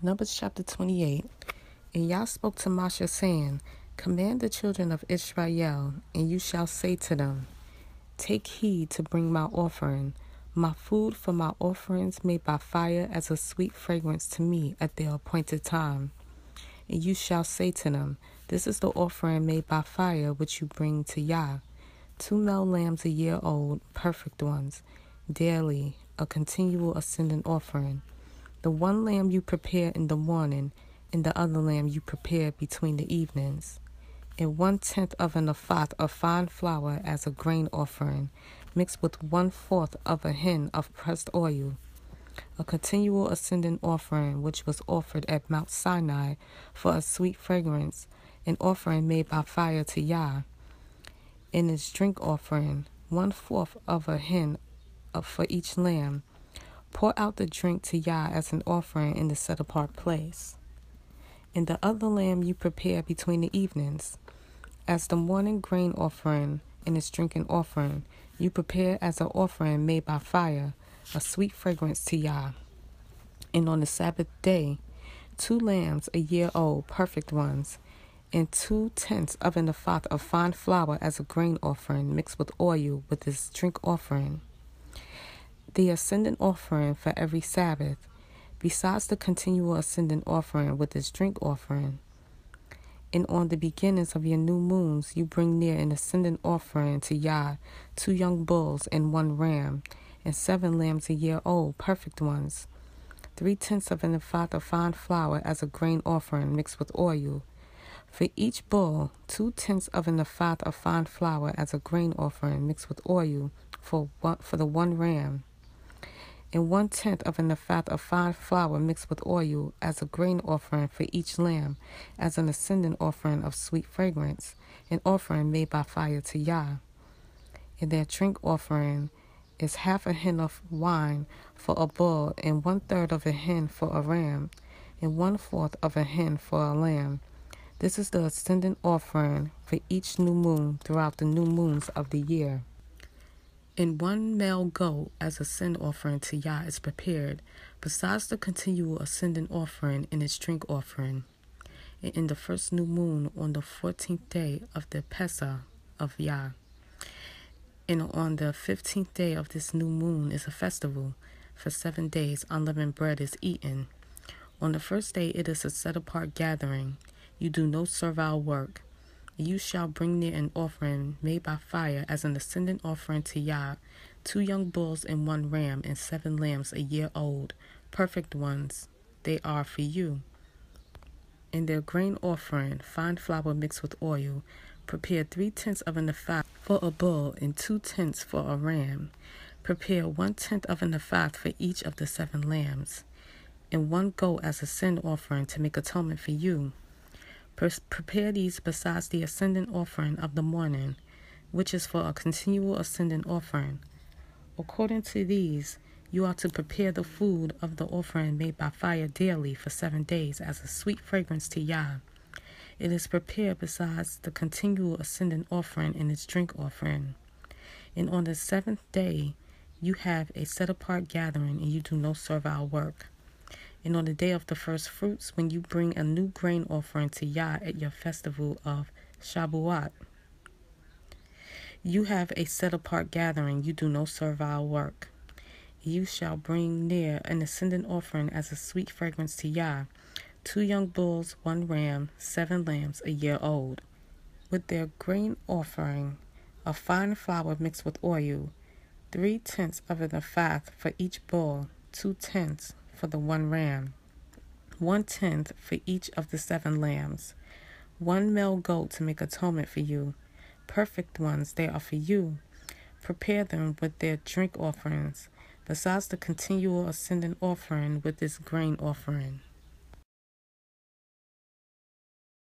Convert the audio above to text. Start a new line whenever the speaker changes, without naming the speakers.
Numbers chapter 28. And Yah spoke to Moshe, saying, Command the children of Israel, and you shall say to them, Take heed to bring my offering, my food for my offerings made by fire as a sweet fragrance to me at their appointed time. And you shall say to them, This is the offering made by fire which you bring to Yah, 2 male lambs a year old, perfect ones, daily, a continual ascending offering. The one lamb you prepare in the morning, and the other lamb you prepare between the evenings. And 1/10 of an ephah of fine flour as a grain offering, mixed with 1/4 of a hin of pressed oil. A continual ascending offering which was offered at Mount Sinai for a sweet fragrance, an offering made by fire to Yah. And its drink offering, 1/4 of a hin for each lamb. Pour out the drink to Yah as an offering in the set-apart place. And the other lamb you prepare between the evenings. As the morning grain offering and its drinking offering, you prepare as an offering made by fire, a sweet fragrance to Yah. And on the Sabbath day, 2 lambs a year old, perfect ones, and 2/10 of an ephah of fine flour as a grain offering mixed with oil with its drink offering. The ascending offering for every Sabbath, besides the continual ascending offering with its drink offering. And on the beginnings of your new moons, you bring near an ascending offering to Yah, 2 young bulls and 1 ram, and 7 lambs a year old, perfect ones. 3/10 of an ephah of fine flour as a grain offering mixed with oil. For each bull, 2/10 of an ephah of fine flour as a grain offering mixed with oil for the 1 ram. And 1/10 of an ephah of fine flour mixed with oil as a grain offering for each lamb, as an ascending offering of sweet fragrance, an offering made by fire to Yah. And their drink offering is 1/2 a hin of wine for a bull, and 1/3 of a hin for a ram, and 1/4 of a hin for a lamb. This is the ascending offering for each new moon throughout the new moons of the year. And 1 male goat as a sin offering to Yah is prepared, besides the continual ascending offering and its drink offering. And in the first new moon on the 14th day of the Pesach of Yah. And on the 15th day of this new moon is a festival. For 7 days unleavened bread is eaten. On the first day it is a set-apart gathering. You do no servile work. You shall bring near an offering made by fire as an ascending offering to Yah, 2 young bulls and 1 ram, and 7 lambs a year old, perfect ones. They are for you. And their grain offering, fine flour mixed with oil, prepare 3/10 of an ephah for a bull and 2/10 for a ram. Prepare 1/10 of an ephah for each of the 7 lambs, and 1 goat as a sin offering to make atonement for you. Prepare these besides the ascending offering of the morning, which is for a continual ascending offering. According to these, you are to prepare the food of the offering made by fire daily for 7 days as a sweet fragrance to Yah. It is prepared besides the continual ascending offering and its drink offering. And on the 7th day, you have a set-apart gathering, and you do no servile work. And on the day of the first fruits, when you bring a new grain offering to Yah at your festival of Shabuat, you have a set-apart gathering, you do no servile work. You shall bring near an ascending offering as a sweet fragrance to Yah, 2 young bulls, 1 ram, 7 lambs a year old, with their grain offering of fine flour mixed with oil, 3/10 of an ephah for each bull, 2/10 for the 1 ram, 1/10 for each of the 7 lambs, 1 male goat to make atonement for you. Perfect ones, they are for you. Prepare them with their drink offerings, besides the continual ascending offering with its grain offering.